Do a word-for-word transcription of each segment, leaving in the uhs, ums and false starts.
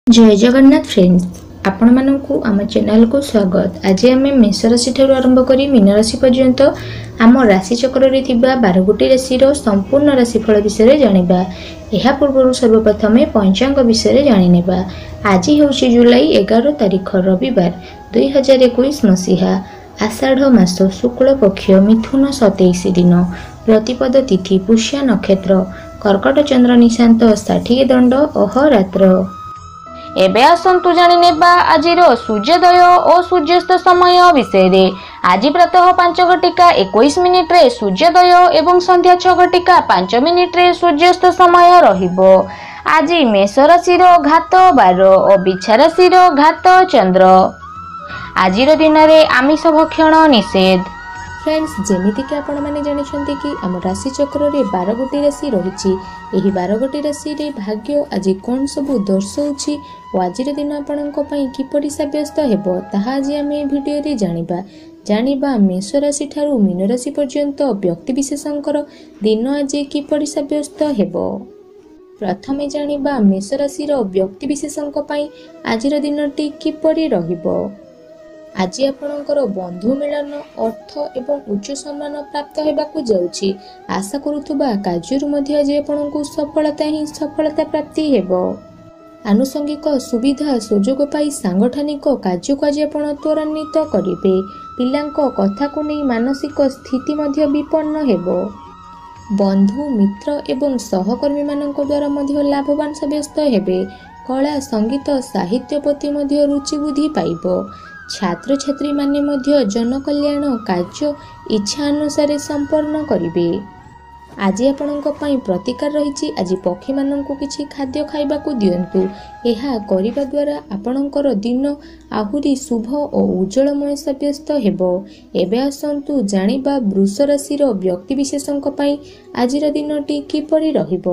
जय जगन्नाथ फ्रेंड्स, आपण मानकु आम चैनल को स्वागत। आज आम मेष राशि ठारू आरंभ करी मीन राशि पर्यंत आम राशि चक्र रे थिबा बारह गोटी राशि संपूर्ण राशिफल विषय जानिबा। एहा पूर्व सर्वप्रथमे पंचांग विषय जानिनेबा। आज हेउछि जुलाई एगार तारिख रविवार दुई हजार इक्कीस मसीहा आषाढ़ मास शुक्ल पक्ष मिथुन सतैश दिन प्रतिपद तिथि पुष्या नक्षत्र कर्कट चंद्र निशांत षाठी दंड अहोरात्र। एबे आसंतु जानि नेबा आजिर सूर्योदय और सूर्यास्त समय विषय। आज प्रातः पांच घटिका इक्कीस मिनिट रे सूर्योदय एवं संध्या छह घटिका पांच मिनिट रे सूर्यास्त समय रहिबो। आज मेष राशि घात बार और बिछा राशि घात चंद्र। आजिर दिन रे आमिष भक्षण निषेध। फ्रेंड्स, जेमिति कि आपण माने जानिछन्ते कि आम राशि चक्र रे बारह गोटी राशि रहिछि। एही बारह गोटी राशि रे भाग्य आज कोन सबु दर्शाउछि और आजिर दिन आपणक पई किपरि साब्यस्त हेबो ताहा आज आम ए भिडियो रे जानिबा। जानिबा मेष राशि ठारू मीन राशि पर्यंत व्यक्ति विशेषंकर दिन आज किपरि साब्यस्त हेबो। प्रथमे जानिबा मेष राशि रो व्यक्ति विशेषंक पई आजिर दिनटी किपरि रहिबो। आज आपणकर बंधु मिलन अर्थ एवं उच्च सम्मान प्राप्त हेबाकु जाउछि। आशा करुथुबा कार्यरु मध्ये आज आपणकु सफलता ही सफलता प्राप्ति हेबो। आनुषंगिक सुविधा सुजोग पाई सांगठनिक कार्य को आज आपण त्वरान्वित करिवे। पिलांक कथा को नहीं मानसिक स्थिति मध्ये विपन्न हेबो। बंधु मित्र एवं सहकर्मी मानक द्वारा मध्ये लाभवान साब्यस्त हेबे। कला संगीत साहित्य प्रति मध्ये रुचि बुद्धि पाइबो। छात्र छात्री माने मध्य जनकल्याण कार्य इच्छा अनुसार संपन्न करिवे। आज आपणक पई प्रतिकार रहिछि। आज पक्षी माननकु किछि खाद्य खाइबाकु दियंतु। एहा करिबा द्वारा आपणकर दिन आहुरी शुभ और उज्जवलमय साब्यस्त हेबो। एबे आसंतु जानिबा वृष राशि रो व्यक्ति विशेषंक पई आजिर दिनटी किपरि रहिबो।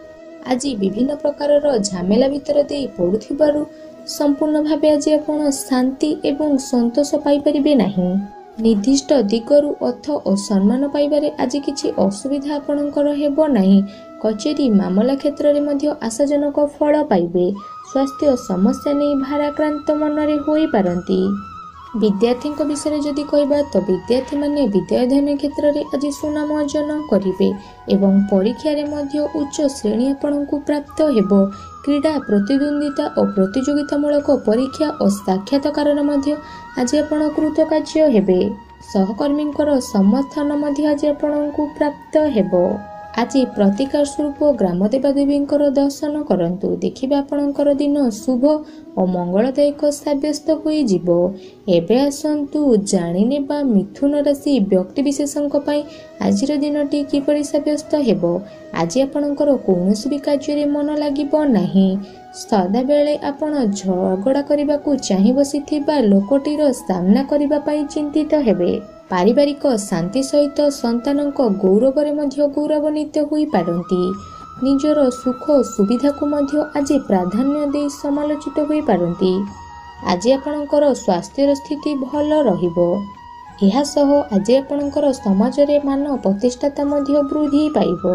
आज विभिन्न प्रकार झमेला भितर दे पड़ुथिबारु संपूर्ण भावे आज आपण शांति एवं संतोष पाई परिबे नाही। निर्दिष्ट दिगरु अर्थ और सम्मान पाइबारे आज किछि असुविधा आपणकर हेबो नाही। कचेरी मामला क्षेत्र रे मध्ये आशाजनक फल पाइबे। स्वास्थ्य समस्या नै भाराक्रांत मनरे होई पारंती। विद्यार्थी विषय जदि कहबा तो विद्यार्थी माने विद्याध्ययन क्षेत्र में आज सुनाम अर्जन करिवे एवं परीक्षा रे मध्य उच्च श्रेणी आपणकु प्राप्त हेबो। क्रीड़ा प्रतिद्वंदिता और प्रतियोगितामूलक परीक्षा और साक्षात्कार मध्य आज आपण कृतकार्य हेबे। सहकर्मींकर समर्थन मध्य आज आपणकु प्राप्त हेबो। आज प्रतिकार स्वरूप ग्राम देवादेवींकर दर्शन करंतु। देखिबा आपणकर दिन शुभ और मंगलदायक साब्यस्त होई जिवो। एबे आसंतु जानिनेबा मिथुन राशि व्यक्ति विशेषंक पई आजिर दिनटी किपरि साब्यस्त हेबो। आज आपणकर कौनसी भी कार्य रे मन लागिबो नाही। सदा बेले आपण झगड़ा करबाकू चाहि बसिथिबा लोकटीर सामना करबा पई चिंतित हेबे। पारिवारिक शांति सहित संतानक गौरव रे मध्य गौरवान्वित होई पारंती। निजर सुख सुविधा को मध्य आज प्राधान्य दे समालोचित होई पारंती। आज आपणकर स्वास्थ्य स्थिति भल रहिबो। एहा सह आज आपणकर समाज रे मान प्रतिष्ठाता मध्य वृद्धि पाइबो।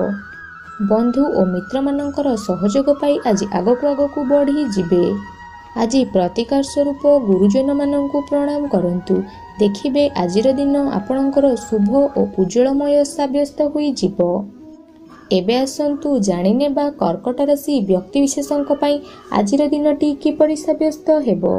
बंधु और मित्र मानकर सहयोग पाई आज आगकु आगकु बढ़ी जिबे। आज प्रतिकार स्वरूप गुरुजन माननकु प्रणाम करंतु। देखिबे आजिर दिन आपणकर शुभ और उज्जवलमय साब्यस्त होई जिवो। एबे आसंतु जानिनेबा कर्कट राशि व्यक्ति विशेषंक पई आजिर दिनटी किपरि साब्यस्त हेबो।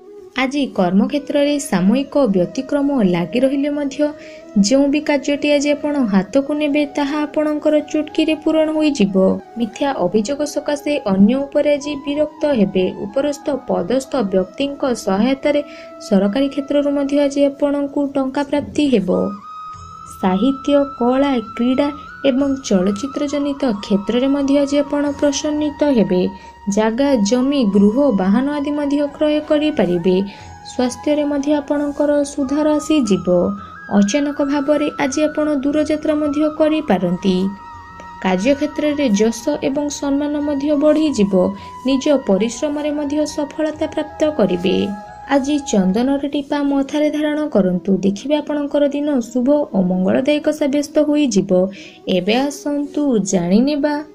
आज कर्म क्षेत्र में सामूहिक व्यतिक्रम लगी रहिले मध्य जो भी कार्यटी आज आपण हाथ को नेबे ताहा आपणकर चुटकी रे पूरण होई जिवो। मिथ्या अभियोग सकाशे अन्य उपरे आज विरक्त हेबे। उपरस्थ पदस्थ व्यक्तिंक सहायता रे सरकारी क्षेत्र रो मध्य आज आपणकु टंका प्राप्ति हेबो। साहित्य कला क्रीड़ा एवं चलचित्र जनित क्षेत्र रे मध्य आज आपण प्रसन्नित हेबे। जागा जमी गृह वाहन आदि मध्य क्रय करि परिबे। स्वास्थ्य रे मध्य आपणकर सुधार आसी जिवो। अचानक भाबरे आज आपण दूर यात्रा मध्य करि पारंती। कार्य क्षेत्र रे जश एवं सम्मान मध्य बढ़ी जिवो। निज परिश्रम रे मध्य सफलता प्राप्त करिवे। आज चंदन रे टीपा मथारे धारण करंतु। देखिबे आपणकर दिन शुभ और मंगलदायक साब्यस्त होई जिवो। एबे आसंतु जानिनेबा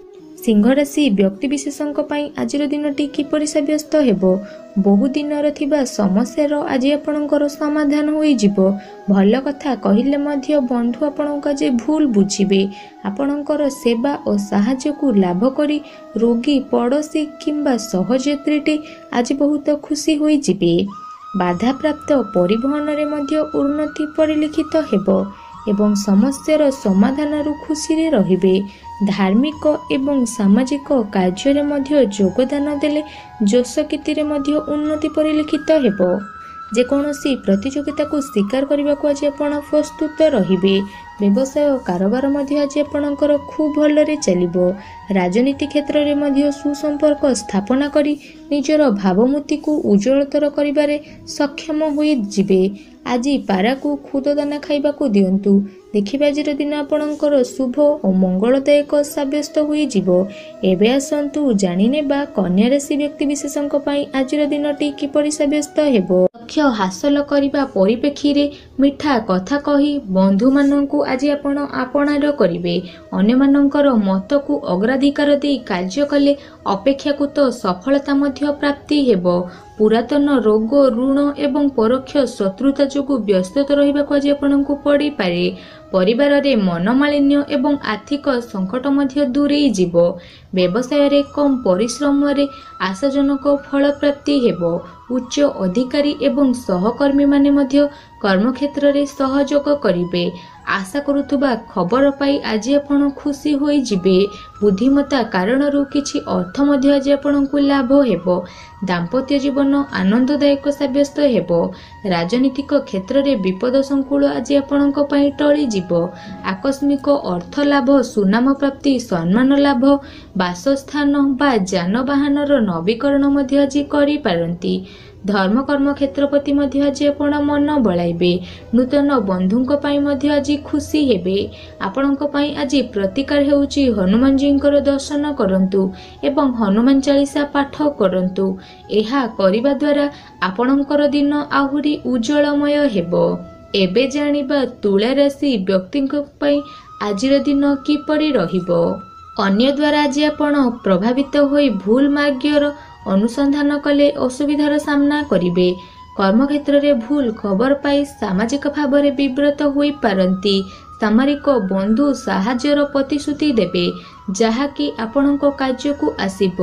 सिंह राशि व्यक्तिविशेषଙ୍କ ପାଇଁ ଆଜିର ଦିନଟି କିପରି ସାବ୍ୟସ୍ତ ହେବ? ବହୁ ଦିନର ଥିବା ସମସ୍ୟାର ଆଜି ଆପଣଙ୍କର ସମାଧାନ ହୋଇଯିବ। ଭଲ କଥା କହିଲେ ମଧ୍ୟ ବନ୍ଧୁ ଆପଣଙ୍କ ଆଜି ଭୁଲ ବୁଝିବେ। ଆପଣଙ୍କର ସେବା ଓ ସାହାଯ୍ୟକୁ ଲାଭ କରି ରୋଗୀ, ପଡ଼ୋଶୀ କିମ୍ବା ସହଯାତ୍ରୀଟି ଆଜି ବହୁତ ଖୁସି ହୋଇଯିବେ। ବାଧାପ୍ରାପ୍ତ ପରିବହନରେ ମଧ୍ୟ ଉନ୍ନତି ପରିଲକ୍ଷିତ ହେବ ଏବଂ ସମସ୍ୟାର ସମାଧାନରୁ ଖୁସିରେ ରହିବେ। ଧାର୍ମିକ ଏବଂ ସାମାଜିକ କାର୍ଯ୍ୟରେ ମଧ୍ୟ ଯୋଗଦାନ ଦେଲେ ଯଶ କୀର୍ତ୍ତିରେ ମଧ୍ୟ ଉନ୍ନତି ପରିଲକ୍ଷିତ ହେବ। ଯେକୌଣସି ପ୍ରତିଯୋଗିତାକୁ ସ୍ୱୀକାର କରିବାକୁ ଆଜି ଆପଣ ପ୍ରସ୍ତୁତ ରହିବେ। ବ୍ୟବସାୟ କାରବାର ମଧ୍ୟ ଆଜି ଆପଣଙ୍କର ଖୁବ୍ ଭଲରେ ଚାଲିବ। ରାଜନୀତି କ୍ଷେତ୍ରରେ ମଧ୍ୟ ସୁସମ୍ପର୍କ ସ୍ଥାପନା କରି ନିଜର ଭାବମୂର୍ତ୍ତିକୁ ଉଜ୍ଜ୍ୱଳତର କରିବାରେ ସକ୍ଷମ ହୋଇଯିବେ। ଆଜି ପାରାକୁ ଖୁଦ ଦାନା ଖାଇବାକୁ ଦିଅନ୍ତୁ। ଦେଖିବେ ଆଜିର ଦିନ ଆପଣଙ୍କର ଶୁଭ ଓ ମଙ୍ଗଳଦାୟକ ସାବ୍ୟସ୍ତ ହୋଇଯିବ। ଏବେ ଆସନ୍ତୁ ଜାଣିନେବା କନ୍ୟା ରାଶି ବ୍ୟକ୍ତିବିଶେଷଙ୍କ ପାଇଁ ଆଜିର ଦିନଟି କିପରି ସାବ୍ୟସ୍ତ ହେବ। ଲକ୍ଷ୍ୟ ହାସଲ କରିବା ପରିପ୍ରେକ୍ଷୀରେ ମିଠା କଥା କହି ବନ୍ଧୁମାନଙ୍କୁ ଆଜି ଆପଣ ଆପଣାର କରିବେ। ଅନ୍ୟମାନଙ୍କର ମତକୁ ଅଗ୍ରାଧିକାର ଦେଇ କାର୍ଯ୍ୟ କଲେ ଅପେକ୍ଷାକୃତ ସଫଳତା ମଧ୍ୟ ପ୍ରାପ୍ତି ହେବ। ପୁରାତନ ରୋଗ, ଋଣ ଏବଂ ପରୋକ୍ଷ ଶତ୍ରୁତା ଯୋଗୁଁ ବ୍ୟସ୍ତ ରହିବାକୁ ଆଜି ଆପଣଙ୍କୁ ପଡ଼ିପାରେ। ପରିବାରରେ ମନମାଳିନ୍ୟ ଏବଂ ଆର୍ଥିକ ସଙ୍କଟ ମଧ୍ୟ ଦୂରେଇ ଯିବ। ବ୍ୟବସାୟରେ କମ୍ ପରିଶ୍ରମରେ ଆଶାଜନକ ଫଳ ପ୍ରାପ୍ତି ହେବ। ଉଚ୍ଚ ଅଧିକାରୀ ଏବଂ ସହକର୍ମୀମାନେ ମଧ୍ୟ କର୍ମକ୍ଷେତ୍ରରେ ସହଯୋଗ କରିବେ। ଆଶା କରୁଥିବା ଖବର ପାଇ ଆଜି ଆପଣ ଖୁସି ହୋଇଯିବେ। ବୁଦ୍ଧିମତ୍ତା କାରଣରୁ କିଛି ଅର୍ଥ ମଧ୍ୟ ଆଜି ଆପଣଙ୍କୁ ଲାଭ ହେବ। ଦାମ୍ପତ୍ୟ ଜୀବନ ଆନନ୍ଦଦାୟକ ସାବ୍ୟସ୍ତ ହେବ। ରାଜନୈତିକ କ୍ଷେତ୍ରରେ ବିପଦ ସଂକୁଳ ଆଜି ଆପଣଙ୍କ ପାଇଁ ଟଳିଯିବ। ଆକସ୍ମିକ ଅର୍ଥ ଲାଭ, ସୁନାମ ପ୍ରାପ୍ତି, ସମ୍ମାନ ଲାଭ, ବାସସ୍ଥାନ ବା ଯାନବାହନର ନବୀକରଣ ମଧ୍ୟ ଆଜି କରିପାରନ୍ତି। ଧର୍ମକର୍ମ କ୍ଷେତ୍ର ପ୍ରତି ମଧ୍ୟ ଆଜି ଆପଣ ମନ ବଳାଇବେ। ନୂତନ ବନ୍ଧୁଙ୍କ ପାଇଁ ମଧ୍ୟ ଆଜି ଖୁସି ହେବେ। ଆପଣଙ୍କ ପାଇଁ ଆଜି ପ୍ରତିକାର ହେଉଛି ହନୁମାନଜୀଙ୍କର ଦର୍ଶନ କରନ୍ତୁ ଏବଂ ହନୁମାନ ଚାଳିଶା ପାଠ କରନ୍ତୁ। ଏହା କରିବା ଦ୍ୱାରା ଆପଣଙ୍କର ଦିନ ଆହୁରି ଉଜ୍ଜଳମୟ ହେବ। ଏବେ ଜାଣିବା ତୁଳା ରାଶି ବ୍ୟକ୍ତିଙ୍କ ପାଇଁ ଆଜିର ଦିନ କିପରି ରହିବ। ଅନ୍ୟ ଦ୍ୱାରା ଆଜି ଆପଣ ପ୍ରଭାବିତ ହୋଇ ଭୁଲ ମାର୍ଗର ଅନୁସନ୍ଧାନ କଲେ ଅସୁବିଧାର ସାମ୍ନା କରିବେ। କର୍ମକ୍ଷେତ୍ରରେ ଭୁଲ ଖବର ପାଇ ସାମାଜିକ ଭାବରେ ବିବ୍ରତ ହୋଇପାରନ୍ତି। ସାମରିକ ବନ୍ଧୁ ସାହାଯ୍ୟର ପ୍ରତିଶ୍ରୁତି ଦେବେ, ଯାହାକି ଆପଣଙ୍କ କାର୍ଯ୍ୟକୁ ଆସିବ।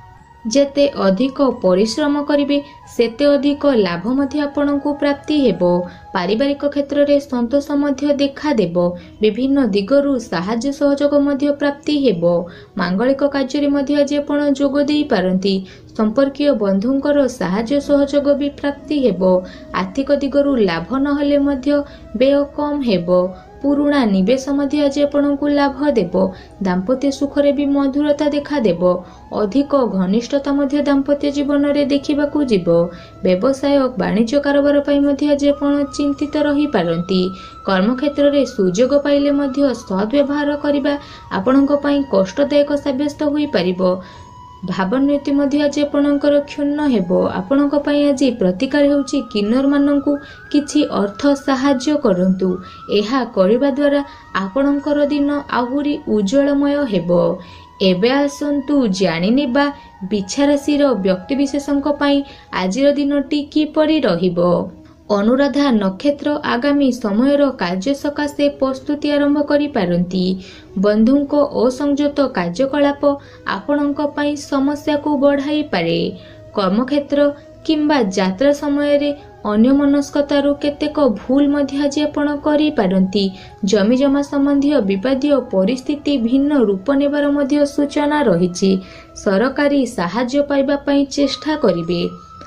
ଯେତେ ଅଧିକ ପରିଶ୍ରମ କରିବେ ସେତେ ଅଧିକ ଲାଭ ମଧ୍ୟ ଆପଣଙ୍କୁ ପ୍ରାପ୍ତି ହେବ। ପାରିବାରିକ କ୍ଷେତ୍ରରେ ସନ୍ତୋଷ ମଧ୍ୟ ଦେଖାଦେବ। ବିଭିନ୍ନ ଦିଗରୁ ସାହାଯ୍ୟ ସହଯୋଗ ମଧ୍ୟ ପ୍ରାପ୍ତି ହେବ। ମାଙ୍ଗଳିକ କାର୍ଯ୍ୟରେ ମଧ୍ୟ ଆଜି ଆପଣ ଯୋଗ ଦେଇପାରନ୍ତି। ସମ୍ପର୍କୀୟ ବନ୍ଧୁଙ୍କର ସାହାଯ୍ୟ ସହଯୋଗ ବି ପ୍ରାପ୍ତି ହେବ। ଆର୍ଥିକ ଦିଗରୁ ଲାଭ ନହେଲେ ମଧ୍ୟ ବ୍ୟୟ କମ୍ ହେବ। ପୁରୁଣା ନିବେଶ ମଧ୍ୟ ଆଜି ଆପଣଙ୍କୁ ଲାଭ ଦେବ। ଦାମ୍ପତ୍ୟ ସୁଖରେ ବି ମଧୁରତା ଦେଖାଦେବ। ଅଧିକ ଘନିଷ୍ଠତା ମଧ୍ୟ ଦାମ୍ପତ୍ୟ ଜୀବନରେ ଦେଖିବାକୁ ଯିବ। ବ୍ୟବସାୟ ବାଣିଜ୍ୟ କାରବାର ପାଇଁ ମଧ୍ୟ ଆଜି ଆପଣ ଚିନ୍ତିତ ରହିପାରନ୍ତି। କର୍ମକ୍ଷେତ୍ରରେ ସୁଯୋଗ ପାଇଲେ ମଧ୍ୟ ସଦ୍ବ୍ୟବହାର କରିବା ଆପଣଙ୍କ ପାଇଁ କଷ୍ଟଦାୟକ ସାବ୍ୟସ୍ତ ହୋଇପାରିବ। ଭାବୋନ୍ନତି ମଧ୍ୟ ଆଜି ଆପଣଙ୍କର କ୍ଷୁଣ୍ଣ ହେବ। ଆପଣଙ୍କ ପାଇଁ ଆଜି ପ୍ରତିକାର ହେଉଛି କିନ୍ନରମାନଙ୍କୁ କିଛି ଅର୍ଥ ସାହାଯ୍ୟ କରନ୍ତୁ। ଏହା କରିବା ଦ୍ୱାରା ଆପଣଙ୍କର ଦିନ ଆହୁରି ଉଜ୍ଜଳମୟ ହେବ। ଏବେ ଆସନ୍ତୁ ଜାଣିନେବା ବିଛା ରାଶିର ବ୍ୟକ୍ତିବିଶେଷଙ୍କ ପାଇଁ ଆଜିର ଦିନଟି କିପରି ରହିବ। ଅନୁରାଧା ନକ୍ଷତ୍ର ଆଗାମୀ ସମୟର କାର୍ଯ୍ୟ ସକାଶେ ପ୍ରସ୍ତୁତି ଆରମ୍ଭ କରିପାରନ୍ତି। ବନ୍ଧୁଙ୍କ ଅସଂଯତ କାର୍ଯ୍ୟକଳାପ ଆପଣଙ୍କ ପାଇଁ ସମସ୍ୟାକୁ ବଢ଼ାଇପାରେ। କର୍ମକ୍ଷେତ୍ର କିମ୍ବା ଯାତ୍ରା ସମୟରେ ଅନ୍ୟମନସ୍କତାରୁ କେତେକ ଭୁଲ ମଧ୍ୟ ଆଜି ଆପଣ କରିପାରନ୍ତି। ଜମିଜମା ସମ୍ବନ୍ଧୀୟ ବିବାଦୀୟ ପରିସ୍ଥିତି ଭିନ୍ନ ରୂପ ନେବାର ମଧ୍ୟ ସୂଚନା ରହିଛି। ସରକାରୀ ସାହାଯ୍ୟ ପାଇବା ପାଇଁ ଚେଷ୍ଟା କରିବେ।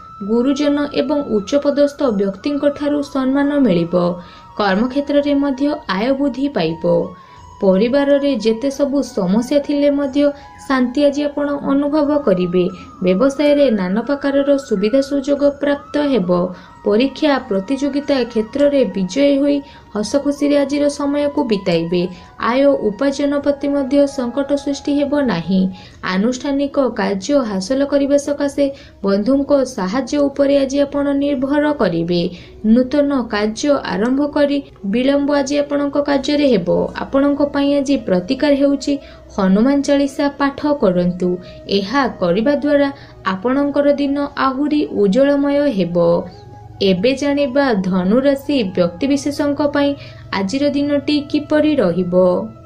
ଗୁରୁଜନ ଏବଂ ଉଚ୍ଚପଦସ୍ଥ ବ୍ୟକ୍ତିଙ୍କ ଠାରୁ ସମ୍ମାନ ମିଳିବ। କର୍ମକ୍ଷେତ୍ରରେ ମଧ୍ୟ ଆୟ ବୃଦ୍ଧି ପାଇବ। ପରିବାରରେ ଯେତେ ସବୁ ସମସ୍ୟା ଥିଲେ ମଧ୍ୟ ଶାନ୍ତି ଆଜି ଆପଣ ଅନୁଭବ କରିବେ। ବ୍ୟବସାୟରେ ନାନା ପ୍ରକାରର ସୁବିଧା ସୁଯୋଗ ପ୍ରାପ୍ତ ହେବ। परीक्षा प्रतियोगिता क्षेत्र में विजयी होई हस खुशी आज समय को बिताइबे। आय उपार्जन प्रति मध्य संकट सृष्टि हेबो नाही। आनुष्ठानिक कार्य हासिल करने सकाशे बंधुंको साहाय्य उपरे आज आपण निर्भर करिवे। नूतन कार्य आरंभ करी विलंब आज आपणक कार्य रे हेबो। आपणक पई आज प्रतिकार हेउची हनुमान चालीसा पाठ करंतु। एहा करिबा द्वारा आपणकर दिन आहुरी उज्जवलमय हेबो। एबे जानिबा धनु राशि व्यक्ति विशेषंक पई आजिर दिनटी किपरि रहिबो।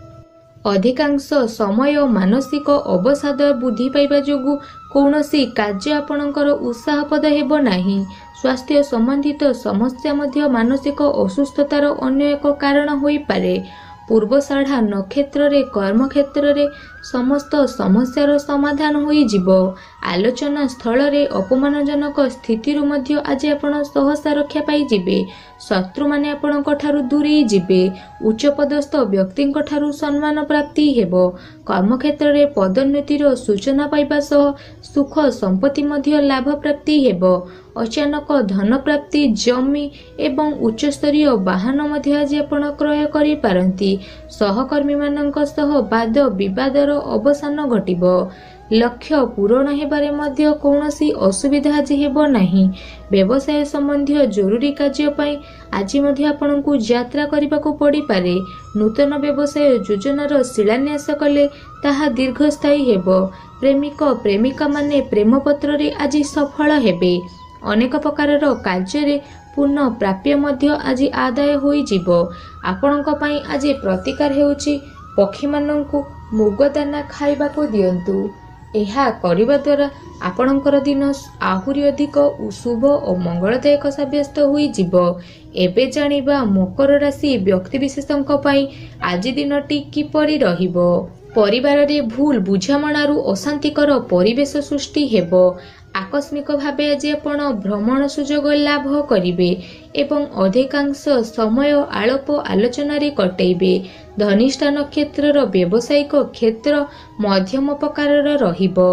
अधिकांश समय मानसिक अवसाद बुद्धि पाइबा जोगु कौनसी कार्य आपणकर उत्साहपद हेबो नाही। स्वास्थ्य संबंधित समस्या मध्य मानसिक असुस्थतार अन्य एक कारण होई पारे। पूर्वषाढ़ा नक्षत्र रे कर्म क्षेत्र रे समस्त समस्यार समाधान होई जिवो। आलोचना स्थल रे अपमानजनक स्थिति रु मध्य आज आपण सहसा रक्षा पाई जिवे। शत्रु माने आपणक ठारु दूरी जिवे। उच्च पदस्थ व्यक्तिंक ठारु सम्मान प्राप्ति हेबो। कर्म क्षेत्र रे पदोन्नतिर सूचना पाइबा सह सुख संपत्ति मध्य लाभ प्राप्ति हेबो। अचानक धन प्राप्ति जमी एवं उच्च स्तरीय वाहन मध्य आज आपण क्रय करि पारंती। सहकर्मी मानक सह वाद विवादर अवसान घटिबो। लक्ष्य पूरण हेबारे मध्य कौनसी असुविधा आज हेबो नाही। व्यवसाय संबंधी जरूरी कार्य पई आज मध्य आपनकु यात्रा करिबाकु पड़ी पारे। नूतन व्यवसाय योजनार शिलान्यास कले ताहा दीर्घस्थायी हेबो। प्रेमिक प्रेमिका माने प्रेम पत्र रे आज सफल हेबे। अनेक प्रकारर कार्य रे पूर्ण प्राप्य मध्य आज आदाय होई जिवो। आपणक पई आज प्रतिकार हेउची पक्षी माननकु मुग दाना खाइबाकु दियंतु। एहा करिबा द्वारा आपणकर दिन आहुरी अधिक शुभ और मंगलदायक साब्यस्त होई जिवो। एबे जानिबा मकर राशि व्यक्ति विशेषंक पई आज दिनटी किपरि रहिबो। परिवार रे भूल बुझामणारु अशांतिकर परिवेश सृष्टि हेबो। आकस्मिक भावे आज आपण भ्रमण सुजोग लाभ करिवे एवं अधिकांश समय आलोप आलोचना रे कटेइबे। धनिष्ठा नक्षत्रर व्यावसायिक क्षेत्र मध्यम प्रकारर रहिबो।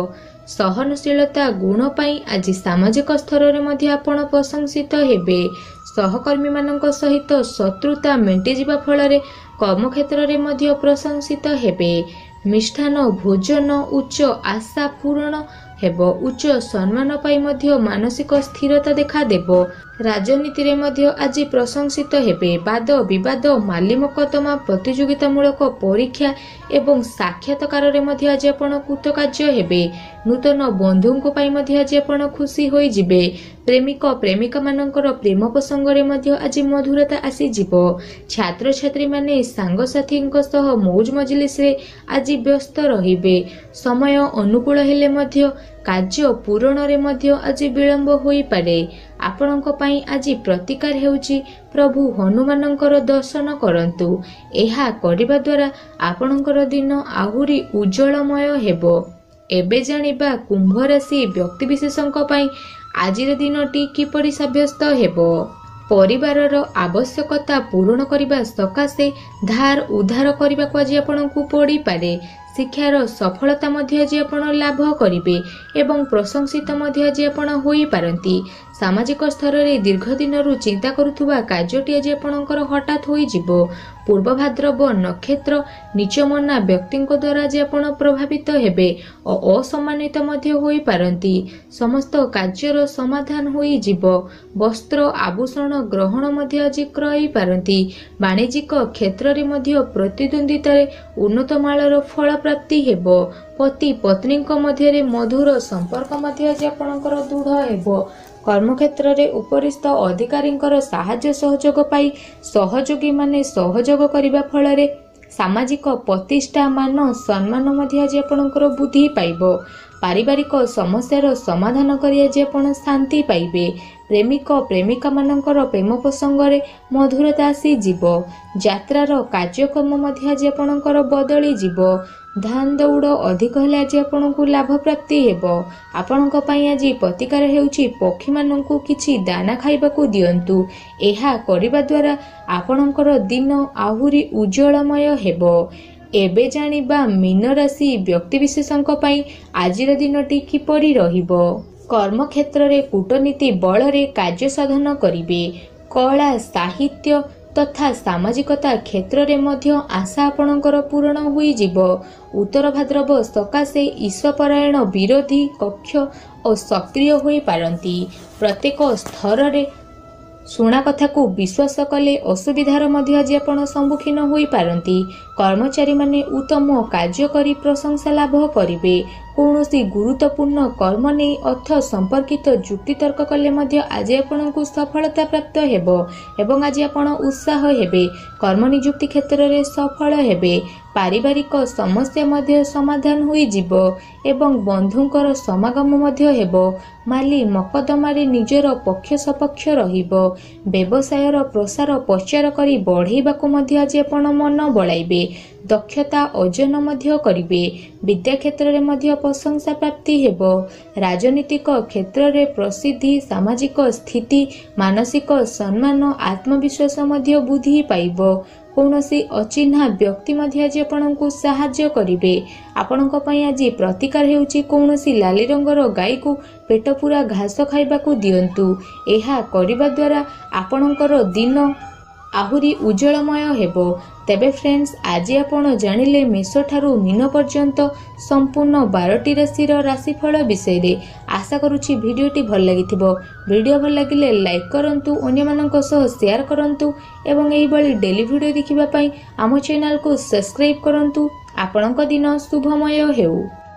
सहनशीलता गुण पई आज सामाजिक स्तर रे मध्य आपण प्रशंसित हेबे। सहकर्मी मानक सहित शत्रुता मेंटि जिबा फल रे कर्म क्षेत्र रे मध्य प्रशंसित हेबे। मिष्ठान भोजन उच्च आशा पूर्ण हेबो। उच्च सम्मान पाई मध्य मानसिक स्थिरता देखा देबो। राजनीति रे मध्य आज प्रशंसित हेबे। वाद विवाद माली मकदमा प्रतियोगितामूलक परीक्षा एवं साक्षात्कार रे मध्य आज आपण कृतकार्य हेबे। नूतन बंधुंको पाई मध्य आज आपण खुशी होई जिवे। प्रेमिक प्रेमिका मानकर प्रेम प्रसंग रे मध्य आज मधुरता आसी जिवो। छात्र छात्री माने सांग साथींको सह मौज मजलिस रे आज व्यस्त रहिबे। समय अनुकूल हेले मध्य कार्य पूरण रे मध्य आज विलंब होई पारे। आपणक पई आज प्रतिकार हेउची प्रभु हनुमानंकर दर्शन करंतु। एहा करिबा द्वारा आपणकर दिन आहुरी उज्जवलमय हेबो। एबे जानिबा कुंभ राशि व्यक्ति विशेषंक पई आजिर दिनटी किपरि साब्यस्त हेबो। परिवारर आवश्यकता पूर्ण करिबा सकाशे धार उधार करिबा को आज आपणकु पड़ी पारे। शिक्षार सफलता मध्य आज आपण लाभ करिवे एवं प्रशंसित मध्य आज आपण होई पारंती। सामाजिक स्तर रे दीर्घ दिनरु चिंता करुथुबा कार्यटी आज आपणकर हठात होई जिवो। पूर्व भाद्रव नक्षत्र नीचमना व्यक्तिंक द्वारा आज आपण प्रभावित हेबे और असम्मानित मध्य होई पारंती। समस्त कार्यर समाधान होई जिवो। वस्त्र आभूषण ग्रहण मध्य आज क्रय पारंती। वाणिज्यिक क्षेत्र रे मध्य प्रतिद्वंदिता रे उन्नत मालर फल प्राप्ति हेबो। पति पत्नी मध्य मधुर संपर्क मध्य आज आपणकर दृढ़ हेबो। कर्म क्षेत्र रे उपरिस्थ अधिकारींकर साहाय्य सहयोग पाई सहयोगी माने सहयोग करिबा फल रे सामाजिक प्रतिष्ठा मान सम्मान मध्य आज आपणकर बुद्धि पाइबो। पारिवारिक समस्यार समाधान करि आज आपण शांति पाइबे। प्रेमिक प्रेमिका मानकर प्रेम प्रसंग रे मधुरता आसी जिवो। यात्रार कार्यक्रम मध्य आज आपणकर बदली जिवो। धान दौड़ अधिक हेले आज आपणकु लाभ प्राप्ति हेबो। आपणक पई आज प्रतिकार हेउची पक्षी माननकु किछि दाना खाइबाकु दियंतु। एहा करिबा द्वारा आपणकर दिन आहुरी उज्जवलमय हेबो। एबे जानिबा मीन राशि व्यक्ति विशेषंक पई आजिर दिनटी किपरि रहिबो। कर्मक्षेत्र रे कूटनीति बल रे कार्य साधन करिवे। कला साहित्य तथा सामाजिकता क्षेत्र रे मध्य आशा आपणकर पूर्ण होई जीव। उत्तर भाद्रव सकाशे ईशपरायण विरोधी कक्ष और सक्रिय होई पारंती। प्रत्येक स्तर रे शुणा कथा को विश्वास कले असुविधार मध्य आज आपण सम्मुखीन होई पारंती। कर्मचारी माने उत्तम कार्य करी प्रशंसा लाभ करिवे। कौनसी गुरुत्वपूर्ण कर्म नहीं अर्थ संपर्कित जुक्ति तर्क कले मध्य आज आपनको सफलता प्राप्त हेबो एवं आज आपण उत्साह हेबे। कर्म नियुक्ति क्षेत्र रे सफल हेबे। पारिवारिक समस्या मध्य समाधान होई जीवो एवं बंधुंकर समागम मध्य हेबो। माली मकदमारे निजर पक्ष सपक्ष रहिबो। व्यवसायर प्रसार प्रचार करी बढ़ेबाकू मध्य आज आपण मन बळाइबे। दक्षता अर्जन मध्य करिवे। विद्या क्षेत्र रे मध्य प्रशंसा प्राप्ति हेबो। राजनीतिक क्षेत्र रे प्रसिद्धि सामाजिक स्थिति मानसिक सम्मान आत्मविश्वास मध्य बुद्धि पाइबो। कौनसी अचिन्हा व्यक्ति मध्य आज आपनको साहाय्य करिवे। आपणक पई आज प्रतिकार हेउची कौनसी लाली रंगर गाई को पेट पूरा घास खाइबाकू दियंतु। एहा करिबा द्वारा आपणकर दिन आहुरी उज्जवलमय हेबो। तेबे फ्रेंड्स आज आपण जानिले मेष ठारू मीन पर्यंत संपूर्ण बारटी राशिर राशिफल विषय रे। आशा करूची भिडियोटी भल लागिथिबो। भिडियो भल लागिले लाइक करंतु, अन्य मानक सह शेयर करंतु एवं एही बळी डेली भिडियो देखिबा पई आम चैनल को सब्सक्राइब करंतु। आपणक दिन शुभमय हेउ।